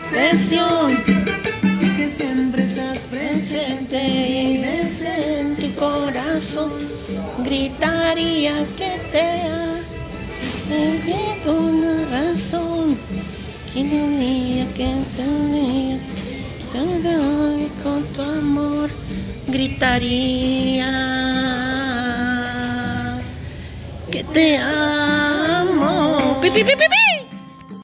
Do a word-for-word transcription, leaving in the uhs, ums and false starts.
expresión, que siempre estás presente y ves en tu corazón. Gritaría que te amo por una razón, que no diga que te diga, yo te doy con tu amor. Gritaría que te amo. ¡Pi, pi, pi, pi, pi!